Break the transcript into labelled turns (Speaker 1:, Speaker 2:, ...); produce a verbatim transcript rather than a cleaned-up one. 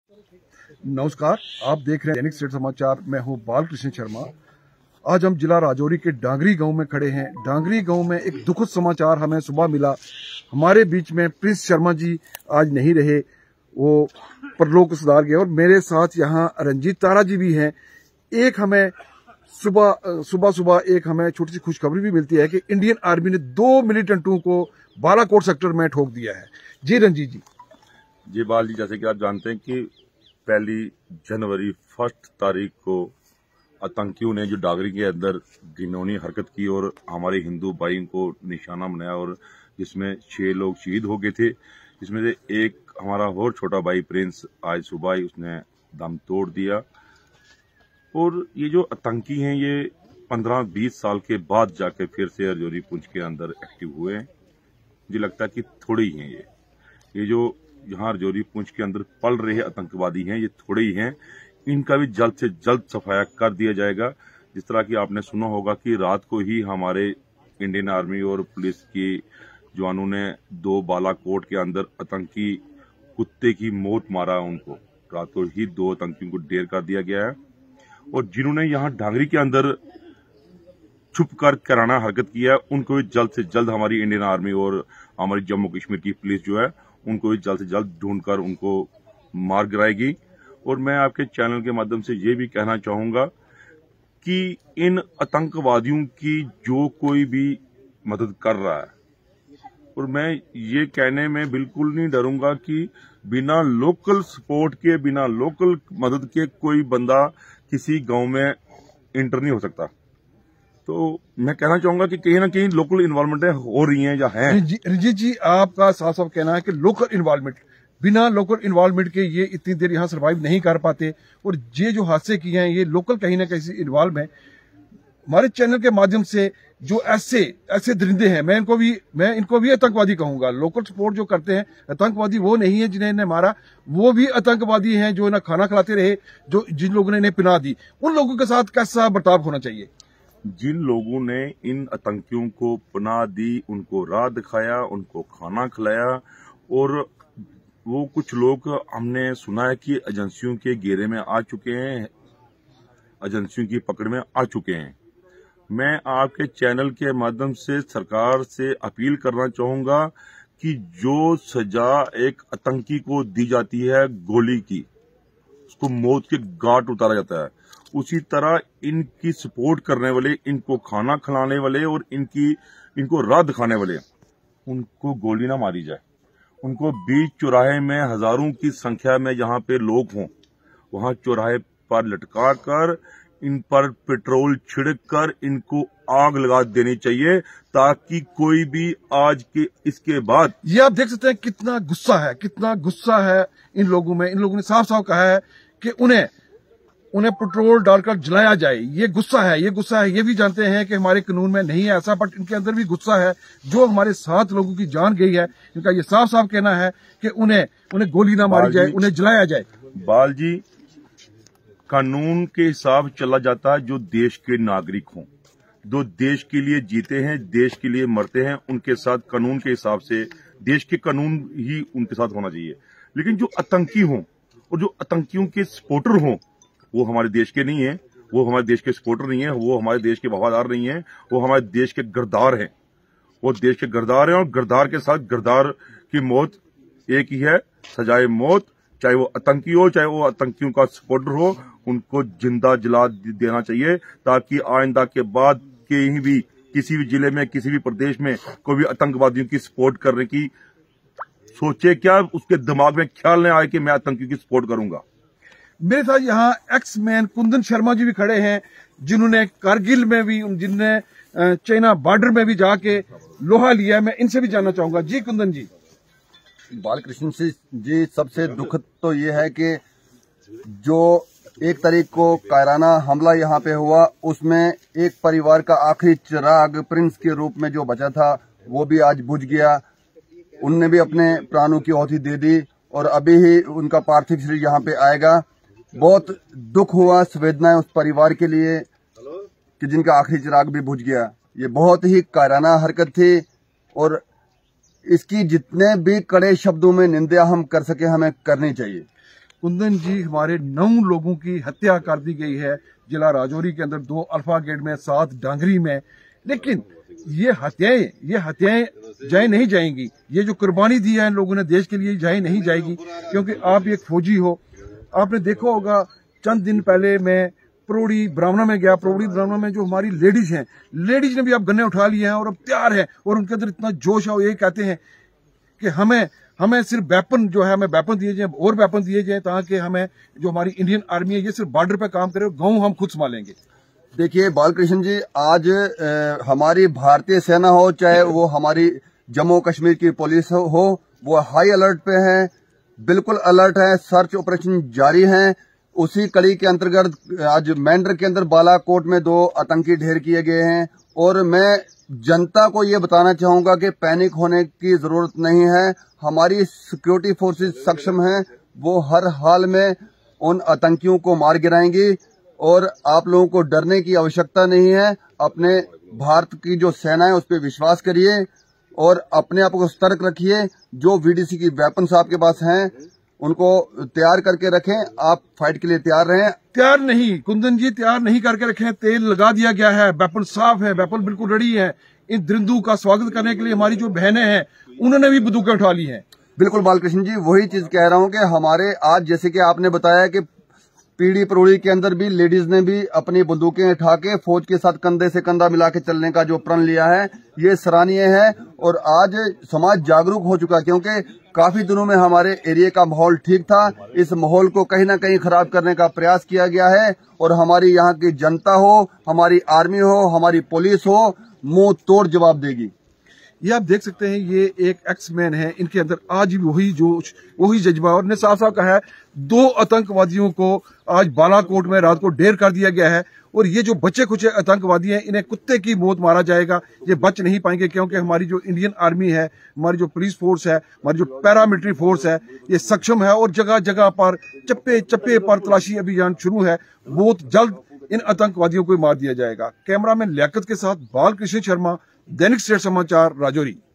Speaker 1: नमस्कार, आप देख रहे हैं दैनिक स्टेट समाचार। मैं हूं बालकृष्ण शर्मा। आज हम जिला राजौरी के डांगरी गांव में खड़े हैं। डांगरी गांव में एक दुखद समाचार हमें सुबह मिला। हमारे बीच में प्रिंस शर्मा जी आज नहीं रहे, वो परलोक सुधार गए। और मेरे साथ यहाँ रंजीत तारा जी भी हैं। एक हमें सुबह सुबह सुबह एक हमें छोटी सी खुशखबरी भी मिलती है कि इंडियन आर्मी ने दो मिलिटेंटों को बालाकोट सेक्टर में ठोक दिया है। जी रंजीत जी।
Speaker 2: जी बाल जी, जैसे कि आप जानते हैं कि पहली जनवरी फर्स्ट तारीख को आतंकियों ने जो डागरी के अंदर घिनौनी हरकत की और हमारे हिंदू भाई को निशाना बनाया, और जिसमें छह लोग शहीद हो गए थे। जिसमें से एक हमारा और छोटा भाई प्रिंस आज सुबह ही उसने दम तोड़ दिया। और ये जो आतंकी हैं ये पंद्रह बीस साल के बाद जाके फिर से राजौरी पुंछ के अंदर एक्टिव हुए हैं। मुझे लगता है कि थोड़े ही हैं ये ये जो यहाँ राजौरी पुंछ के अंदर पल रहे आतंकवादी हैं, ये थोड़े ही हैं। इनका भी जल्द से जल्द सफाया कर दिया जाएगा। जिस तरह की आपने सुना होगा कि रात को ही हमारे इंडियन आर्मी और पुलिस के जवानों ने दो बालाकोट के अंदर आतंकी कुत्ते की मौत मारा। उनको रात को ही दो आतंकियों को ढेर कर दिया गया है। और जिन्होंने यहाँ डांगरी के अंदर छुप कर कराना हरकत किया है, उनको भी जल्द से जल्द हमारी इंडियन आर्मी और हमारी जम्मू कश्मीर की पुलिस जो है उनको भी जल्द से जल्द ढूंढकर उनको मार गिराएगी। और मैं आपके चैनल के माध्यम से ये भी कहना चाहूंगा कि इन आतंकवादियों की जो कोई भी मदद कर रहा है, और मैं ये कहने में बिल्कुल नहीं डरूंगा कि बिना लोकल सपोर्ट के, बिना लोकल मदद के कोई बंदा किसी गांव में इंटर नहीं हो सकता। तो मैं कहना चाहूंगा कि कहीं ना कहीं लोकल इन्वॉल्वमेंट हो रही हैं या हैं।
Speaker 1: रंजीत जी, आपका साफ साफ कहना है कि लोकल इन्वॉल्वमेंट, बिना लोकल इन्वॉल्वमेंट के ये इतनी देर यहाँ सर्वाइव नहीं कर पाते। और ये जो हादसे किए हैं ये लोकल कहीं ना कहीं इन्वॉल्व है। हमारे चैनल के माध्यम से जो ऐसे ऐसे दरिंदे हैं, मैं इनको भी मैं इनको भी आतंकवादी कहूंगा। लोकल सपोर्ट जो करते हैं, आतंकवादी वो नहीं है जिन्हें इन्हें मारा, वो भी आतंकवादी हैं जो इन्हें खाना खिलाते रहे, जो जिन लोगों ने इन्हें पिना दी। उन लोगों के साथ कैसा बर्ताव होना चाहिए?
Speaker 2: जिन लोगों ने इन आतंकियों को पनाह दी, उनको राह दिखाया, उनको खाना खिलाया, और वो कुछ लोग हमने सुना है कि एजेंसियों के घेरे में आ चुके हैं, एजेंसियों की पकड़ में आ चुके हैं। मैं आपके चैनल के माध्यम से सरकार से अपील करना चाहूंगा कि जो सजा एक आतंकी को दी जाती है गोली की, उसको मौत के घाट उतारा जाता है, उसी तरह इनकी सपोर्ट करने वाले, इनको खाना खिलाने वाले और इनकी इनको राह दिखाने वाले, उनको गोली ना मारी जाए। उनको बीच चौराहे में हजारों की संख्या में जहां पे लोग हों, वहां चौराहे पर लटका कर इन पर पेट्रोल छिड़क कर इनको आग लगा देनी चाहिए, ताकि कोई भी आज के इसके बाद।
Speaker 1: ये आप देख सकते हैं कितना गुस्सा है, कितना गुस्सा है इन लोगों में। इन लोगों ने साफ साफ कहा है कि उन्हें उन्हें पेट्रोल डालकर जलाया जाए। ये गुस्सा है, ये गुस्सा है। ये भी जानते हैं कि हमारे कानून में नहीं है ऐसा, बट इनके अंदर भी गुस्सा है। जो हमारे सात लोगों की जान गई है, इनका ये साफ साफ कहना है कि उन्हें उन्हें गोली ना मारी जाए, उन्हें जलाया जाए।
Speaker 2: बाल जी, कानून के हिसाब चला जाता है। जो देश के नागरिक हों, जो देश के लिए जीते हैं, देश के लिए मरते हैं, उनके साथ कानून के हिसाब से, देश के कानून ही उनके साथ होना चाहिए। लेकिन जो आतंकी हों और जो आतंकियों के सपोर्टर हों, वो हमारे देश के नहीं है, वो हमारे देश के सपोर्टर नहीं है, वो हमारे देश के वफादार नहीं है, वो हमारे देश के गद्दार हैं। वो देश के गद्दार हैं, और गद्दार के साथ गद्दार की मौत एक ही है, सजाए मौत। चाहे वो आतंकी हो, चाहे वो आतंकियों का सपोर्टर हो, उनको जिंदा जला देना चाहिए, ताकि आइंदा के बाद कहीं भी किसी भी जिले में, किसी भी प्रदेश में कोई भी आतंकवादियों की सपोर्ट करने की सोचे क्या, उसके दिमाग में ख्याल नहीं आए कि मैं आतंकियों की सपोर्ट करूंगा।
Speaker 1: मेरे साथ यहाँ एक्स मैन कुंदन शर्मा जी भी खड़े हैं, जिन्होंने कारगिल में भी, जिनने चाइना बॉर्डर में भी जाके लोहा लिया। मैं इनसे भी जानना चाहूंगा। जी कुंदन जी।
Speaker 3: बालकृष्ण जी, सबसे दुखद तो ये है कि जो एक तारीख को कायराना हमला यहाँ पे हुआ, उसमें एक परिवार का आखिरी चिराग प्रिंस के रूप में जो बचा था वो भी आज बुझ गया। उनने भी अपने प्राणों की आहुति दे दी, और अभी ही उनका पार्थिव शरीर यहाँ पे आएगा। बहुत दुख हुआ, संवेदना है उस परिवार के लिए कि जिनका आखिरी चिराग भी बुझ गया। ये बहुत ही कायराना हरकत थी, और इसकी जितने भी कड़े शब्दों में निंदा हम कर सके हमें करनी चाहिए।
Speaker 1: कुंदन जी, हमारे नौ लोगों की हत्या कर दी गई है जिला राजौरी के अंदर, दो अल्फा गेट में, सात डांगरी में। लेकिन ये हत्याएं ये हत्याएं जाए नहीं जाएंगी। ये जो कुर्बानी दी है इन लोगों ने देश के लिए, जाए नहीं जाएगी। क्योंकि आप एक फौजी हो, आपने देखा होगा चंद दिन पहले मैं प्रोड़ी ब्राह्मणा में गया। प्रोड़ी ब्राह्मणा में जो हमारी लेडीज हैं, लेडीज ने भी अब गन्ने उठा लिए हैं और अब तैयार है, और उनके अंदर इतना जोश है। वो ये कहते हैं कि हमें हमें सिर्फ वेपन जो है, हमें वेपन दिए जाए और वेपन दिए जाए, ताकि हमें जो हमारी इंडियन आर्मी है ये सिर्फ बॉर्डर पे काम करे, गाँव हम खुद संभालेंगे।
Speaker 3: देखिए बालकृष्ण जी, आज ए, हमारी भारतीय सेना हो, चाहे वो हमारी जम्मू कश्मीर की पुलिस हो, हो वो हाई अलर्ट पे है, बिल्कुल अलर्ट है। सर्च ऑपरेशन जारी है। उसी कड़ी के अंतर्गत आज मेंढर के अंदर बालाकोट में दो आतंकी ढेर किए गए हैं। और मैं जनता को ये बताना चाहूंगा कि पैनिक होने की जरूरत नहीं है। हमारी सिक्योरिटी फोर्सेस सक्षम हैं, वो हर हाल में उन आतंकियों को मार गिराएंगी और आप लोगों को डरने की आवश्यकता नहीं है। अपने भारत की जो सेना है उस पर विश्वास करिए और अपने आप को सतर्क रखिए। जो वीडीसी की वेपन्स आपके पास हैं उनको तैयार करके रखें। आप फाइट के लिए तैयार रहें।
Speaker 1: तैयार नहीं कुंदन जी, तैयार नहीं करके रखें। तेल लगा दिया गया है, वेपन साफ है, वेपन बिल्कुल रेडी है। इन दरिंदों का स्वागत करने के लिए हमारी जो बहनें हैं उन्होंने भी बंदूकें उठा ली हैं।
Speaker 3: बिल्कुल बालकृष्ण जी, वही चीज कह रहा हूं कि हमारे आज जैसे कि आपने बताया कि पीढ़ी परोड़ी के अंदर भी लेडीज ने भी अपनी बंदूकें उठा के फौज के साथ कंधे से कंधा मिला के चलने का जो प्रण लिया है, ये सराहनीय है। और आज समाज जागरूक हो चुका, क्योंकि काफी दिनों में हमारे एरिया का माहौल ठीक था। इस माहौल को कहीं ना कहीं खराब करने का प्रयास किया गया है। और हमारी यहाँ की जनता हो, हमारी आर्मी हो, हमारी पुलिस हो, मुंह तोड़ जवाब देगी।
Speaker 1: ये आप देख सकते हैं, ये एक एक्स मैन है, इनके अंदर आज भी वही जोश, वही जज्बा। और ने साफ साफ कहा है, दो आतंकवादियों को आज बालाकोट में रात को ढेर कर दिया गया है। और ये जो बचे कुछ आतंकवादी हैं, इन्हें कुत्ते की मौत मारा जाएगा, ये बच नहीं पाएंगे। क्योंकि हमारी जो इंडियन आर्मी है, हमारी जो पुलिस फोर्स है, हमारी जो पैरामिलिट्री फोर्स है, ये सक्षम है। और जगह जगह पर चप्पे चप्पे पर तलाशी अभियान शुरू है। बहुत जल्द इन आतंकवादियों को मार दिया जाएगा। कैमरामैन लियाकत के साथ बालकृष्ण शर्मा, दैनिक सवेरा समाचार, राजौरी।